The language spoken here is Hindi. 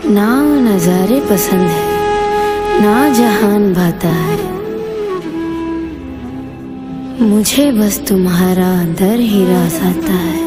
ना नजारे पसंद है ना जहान भाता है, मुझे बस तुम्हारा दर ही रास आता है।